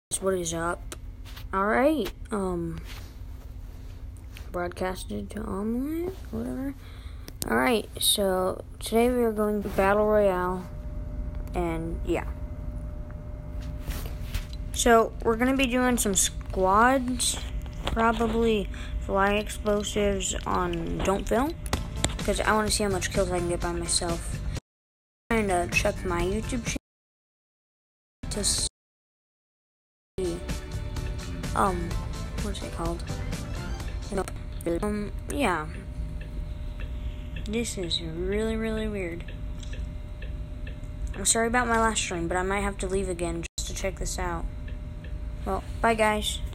What is up? Alright, broadcasted to Omlet, whatever. Alright, so today we are going to Battle Royale, and yeah. So, we're going to be doing some squads, probably fly explosives on Don't Film, because I want to see how much kills I can get by myself. I'm trying to check my YouTube channel to see, what's it called? Yeah. This is really weird. I'm sorry about my last stream, but I might have to leave again just to check this out. Well, bye guys.